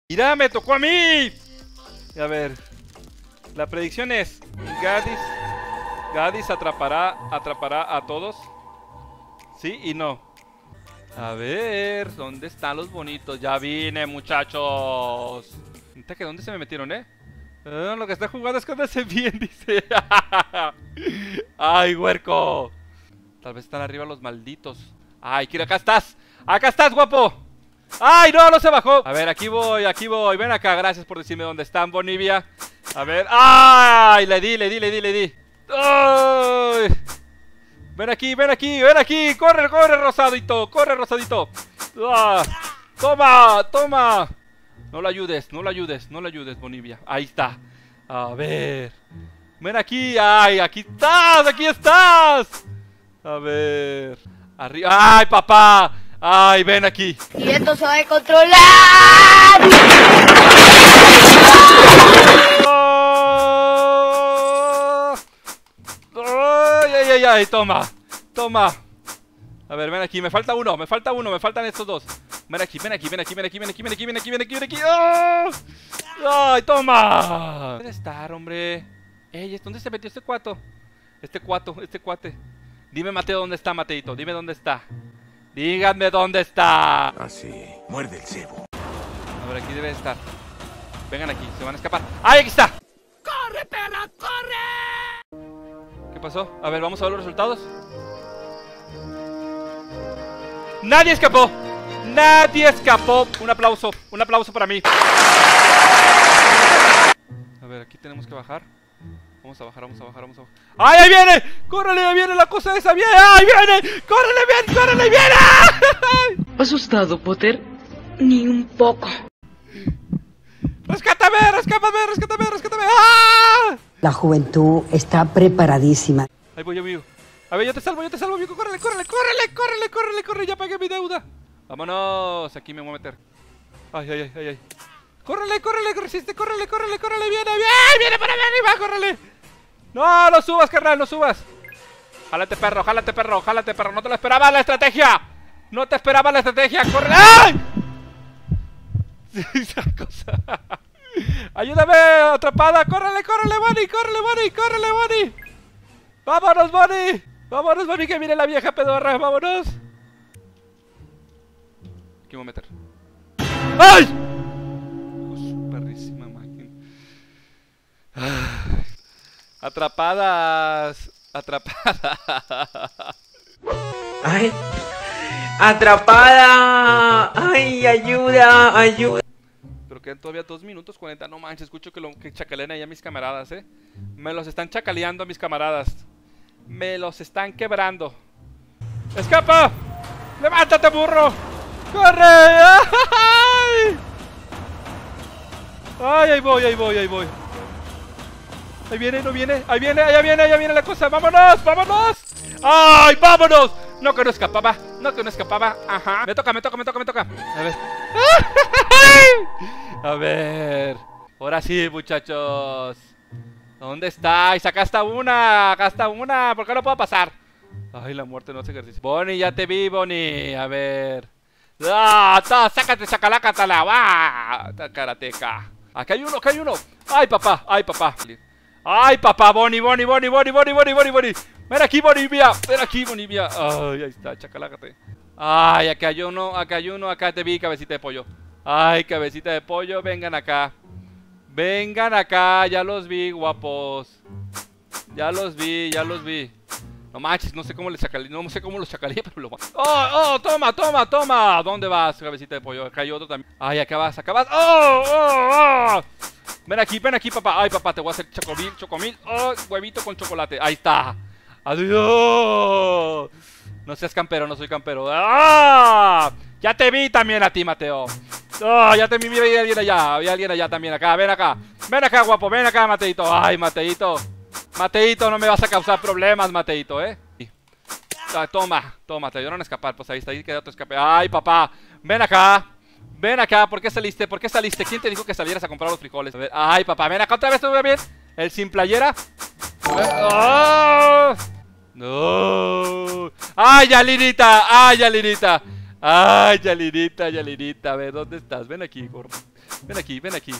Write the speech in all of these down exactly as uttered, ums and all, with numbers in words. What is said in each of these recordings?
¡Mira, me tocó a mí! A ver, la predicción es Gadis Gadis atrapará Atrapará a todos. Sí y no. A ver, ¿dónde están los bonitos? Ya vine, muchachos. ¿Que dónde se me metieron, eh? Eh, lo que está jugando es que no se bien, dice. ¡Ay, huerco! Tal vez están arriba los malditos. ¡Ay, Kira, acá estás! ¡Acá estás, guapo! ¡Ay, no, no se bajó! A ver, aquí voy, aquí voy. Ven acá, gracias por decirme dónde están, Bonivia. A ver, ¡ay! Le di, le di, le di, le di. ¡Ay! Ven aquí, ven aquí, ven aquí. Corre, corre, rosadito, corre, rosadito. ¡Ah! Toma, toma. No lo ayudes, no lo ayudes, no lo ayudes, Bonivia. Ahí está. A ver. Ven aquí, ay, aquí estás, aquí estás. A ver. Arriba. ¡Ay, papá! ¡Ay, ven aquí! Y esto se va a controlar. ¡Ay, ay, ay, ay! Toma, toma. A ver, ven aquí, me falta uno, me falta uno, me faltan estos dos. Ven aquí, ven aquí, ven aquí, ven aquí, ven aquí, ven aquí, ven aquí, ven aquí, ven aquí. ¡Oh! ¡Ay, toma! ¿Dónde está, hombre? Ey, ¿dónde se metió este cuato? Este cuato, este cuate. Dime, Mateo, ¿dónde está, Mateito? Dime dónde está. Díganme dónde está. Así, muerde el cebo. A ver, aquí debe estar. Vengan aquí, se van a escapar. ¡Ay, aquí está! ¡Corre, perra, corre! ¿Qué pasó? A ver, vamos a ver los resultados. ¡Nadie escapó! ¡Nadie escapó! Un aplauso, un aplauso para mí. A ver, aquí tenemos que bajar. Vamos a bajar, vamos a bajar, vamos a bajar. ¡Ay, ahí viene! ¡Córrele, ahí viene la cosa esa! ¡Viene! ¡Ahí viene! ¡Córrele, bien! ¡Córrele, viene! ¿Asustado, Potter? Ni un poco. ¡Rescátame! ¡Rescátame! ¡Rescátame! ¡Rescátame! ¡Ah! La juventud está preparadísima. Ahí voy, amigo. A ver, yo te salvo, yo te salvo, amigo. ¡Córrele, córrele, córrele, córrele, córrele, córrele! ¡Ya pagué mi deuda! ¡Vámonos! Aquí me voy a meter. ¡Ay, ay, ay, ay! ay. ¡Córrele, córrele! ¡Resiste! ¡Córrele, córrele, córrele! ¡Viene, viene! ¡Viene para arriba! ¡Córrele! ¡No, no subas, carnal! ¡No subas! ¡Jálate, perro! ¡Jálate, perro! ¡Jálate, perro! ¡No te lo esperaba la estrategia! ¡No te esperaba la estrategia! ¡Córrele! ¡Ay! Esa cosa. ¡Ayúdame! ¡Atrapada! ¡Córrele, córrele, Bonnie! ¡Córrele, Bonnie! ¡Córrele, Bonnie! ¡Vámonos, Bonnie! ¡Vámonos, Bonnie! ¡Que viene la vieja pedorra! ¡Vámonos! Aquí me voy a meter. ¡Ay! Su perrísima máquina. Ay. Atrapadas. Atrapadas. ¡Ay! ¡Atrapada! ¡Ay, ayuda! ¡Ayuda! Pero quedan todavía dos minutos cuarenta. No manches, escucho que, lo, que chacalean ahí a mis camaradas, eh. Me los están chacaleando a mis camaradas. Me los están quebrando. ¡Escapa! ¡Levántate, burro! ¡Corre! ¡Ay! ¡Ay, ahí voy, ahí voy, ahí voy! Ahí viene, no viene, ahí viene, allá viene, allá viene la cosa. ¡Vámonos, vámonos! ¡Ay, vámonos! No que no escapaba, no que no escapaba. Ajá. Me toca, me toca, me toca, me toca. A ver. A ver. Ahora sí, muchachos. ¿Dónde estáis? Acá está una, acá está una. ¿Por qué no puedo pasar? Ay, la muerte no hace ejercicio. Bonnie, ya te vi, Bonnie. A ver. ¡Ah! ¡Ah! ¡Sácate, sacalacatala! ¡Ah! ¡Karateca! Acá hay uno, acá hay uno. ¡Ay, papá! ¡Ay, papá! ¡Ay, papá! Bonnie, Bonnie, Bonnie, Bonnie, Bonnie, Bonnie, Bonnie, Bonnie. Ven aquí, Bonivia. Ven aquí, Bonivia. Ay, ahí está, chacalácate. Ay, acá hay uno, acá hay uno, acá te vi, cabecita de pollo. Ay, cabecita de pollo, vengan acá. Vengan acá, ya los vi, guapos. Ya los vi, ya los vi. No manches, no sé cómo les sacalé, no sé cómo los sacalé, pero lo... ¡Oh, oh! ¡Toma, toma, toma! ¿Dónde vas, cabecita de pollo? Acá hay otro también. Ay, acá vas, acá vas. ¡Oh, oh, oh! Ven aquí, ven aquí, papá. Ay, papá, te voy a hacer chocomil, chocomil. ¡Oh, huevito con chocolate! Ahí está. ¡Adiós! No seas campero, no soy campero. ¡Ah! Ya te vi también a ti, Mateo. ¡Oh, ya te vi! Mira, hay alguien allá. Había alguien allá también, acá. Ven acá. Ven acá, guapo. Ven acá, Mateito. Ay, Mateito. Mateito, no me vas a causar problemas, Mateito, ¿eh? Ah, toma, toma, te ayudaron a escapar. Pues ahí está, ahí queda tu escape. Ay, papá. Ven acá. Ven acá. ¿Por qué saliste? ¿Por qué saliste? ¿Quién te dijo que salieras a comprar los frijoles? A ver. Ay, papá. Ven acá otra vez, ¿tú bien? El sin playera. ¡Oh! No. ¡Ay, Yalinita! ¡Ay, Yalinita! ¡Ay, Yalinita, Yalinita! A ver, ¿dónde estás? Ven aquí, gordo. Ven aquí, ven aquí.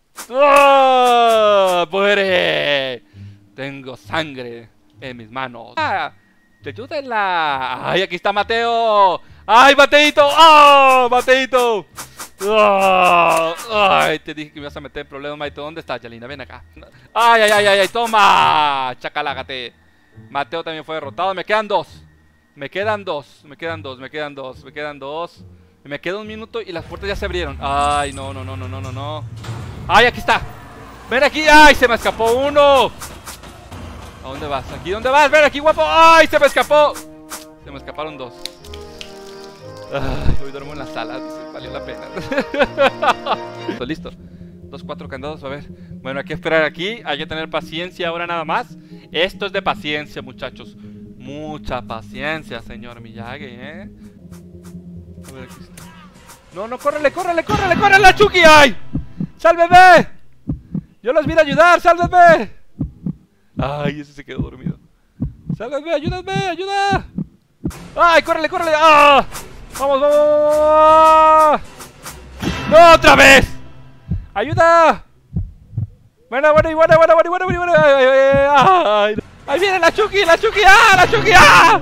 ¡Oh! ¡Muere! Tengo sangre en mis manos. ¡Ah! ¡Te ayúdenla! ¡Ay, aquí está Mateo! ¡Ay, Mateito! ¡Oh! ¡Mateito! ¡Oh! ¡Ay! Te dije que me ibas a meter en problemas, Maito. ¿Dónde estás, Yalina? Ven acá. ¡Ay, ay, ay, ay! ay. ¡Toma! ¡Chacalágate! Mateo también fue derrotado. Me quedan dos. Me quedan dos. Me quedan dos. Me quedan dos. Me quedan dos. Me queda un minuto y las puertas ya se abrieron. ¡Ay, no, no, no, no, no, no, no! ¡Ay, aquí está! ¡Ven aquí! ¡Ay, se me escapó uno! ¿A dónde vas? ¿Aquí dónde vas? ¡Ven aquí, guapo! ¡Ay, se me escapó! Se me escaparon dos. Ay, hoy duermo en la sala, dice, valió la pena. Listo, listo. Dos, cuatro candados, a ver. Bueno, hay que esperar aquí, hay que tener paciencia ahora nada más. Esto es de paciencia, muchachos. Mucha paciencia, señor Miyagi, ¿eh? A ver, aquí está. No, no, córrele, córrele, córrele, córrele, Chucky. ¡Ay! ¡Sálveme! Yo los vine a ayudar, sálveme. Ay, ese se quedó dormido. ¡Sálvame! ¡Ayúdame! ¡Ayuda! ¡Ay, córrele, córrele! ¡Ah! ¡Vamos, vamos! ¡No, otra vez! ¡Ayuda! Buena, buena, buena, buena, buena, buena, buena, buena. ¡Ay, ay, ay! ¡Ahí viene la Chucky, la Chucky! ¡Ah, la Chucky! ¡Ah!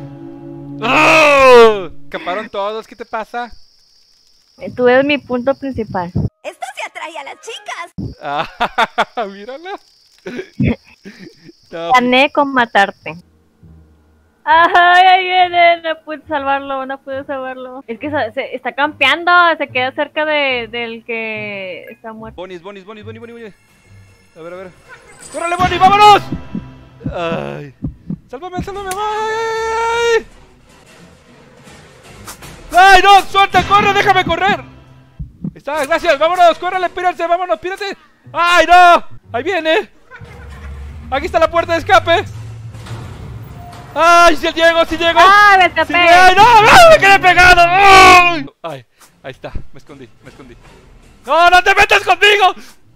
¡Oh! Escaparon todos, ¿qué te pasa? Tú eres mi punto principal. Esto se atrae a las chicas. ¡Ah! ¡Mírala! No. Gané con matarte. Ay, ahí viene, no pude salvarlo, no pude salvarlo. Es que se, se está campeando, se queda cerca de, del que está muerto. Bonis, bonis, bonis, bonis, bonis. A ver, a ver. ¡Córrele, Bonnie, vámonos! Ay. Sálvame, sálvame, ay. ¡Ay, no! ¡Suelta, corre, déjame correr! Está, gracias, vámonos, córrele, pírate, vámonos, pírate. ¡Ay, no! Ahí viene. Aquí está la puerta de escape. ¡Ay, si llego, si llego! ¡Ah, me escapé! Sí, ¡ay, no! ¡No! ¡Me quedé pegado! ¡Ay! ¡Ay! Ahí está, me escondí, me escondí. ¡No, no te metas conmigo!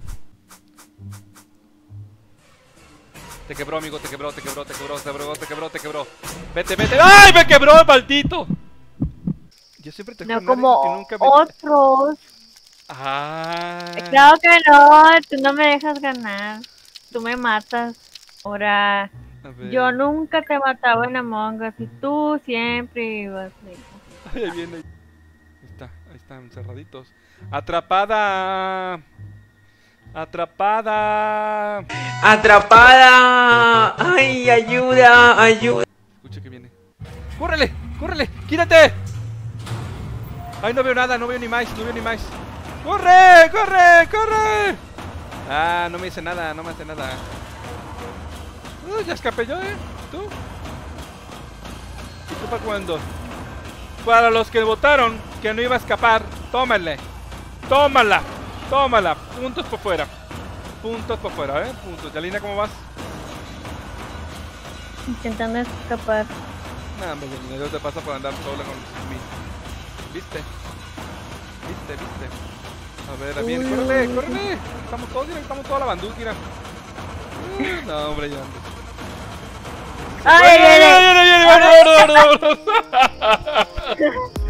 Te quebró, amigo, te quebró, te quebró, te quebró, te quebró, te quebró, te quebró. Vete, vete. ¡Ay, me quebró el maldito! Yo siempre te No como nunca me... otros. Ah. Claro que no, tú no me dejas ganar. Tú me matas. Ahora, yo nunca te mataba en Among Us y tú siempre ibas. Ay, ahí viene. Ahí está, ahí están encerraditos. Atrapada. Atrapada. Atrapada. Ay, ayuda, ayuda. Escucha que viene. ¡Córrele! ¡Córrele! ¡Quítate! Ay, no veo nada, no veo ni más, no veo ni más. ¡Corre! ¡Corre! ¡Corre! Ah, no me hice nada, no me hace nada. Uh, ya escapé yo, ¿eh? ¿Tú? ¿Y tú para cuándo? Para los que votaron que no iba a escapar, tómale. Tómala, tómala. Puntos por fuera. Puntos por fuera, ¿eh? Puntos. Yalina, ¿cómo vas? Intentando escapar. Nah, hombre, Yalina, te pasa por andar sola con mí. ¿Viste? ¿Viste? ¿Viste? A ver, bien, córrele, córrele. Estamos todos, mira, estamos toda la bandúa, mira. Uh, no, hombre, ya. ¡Ay, ay, ay! ¡Ay, ay, ay! ¡Vámonos, vámonos, vámonos!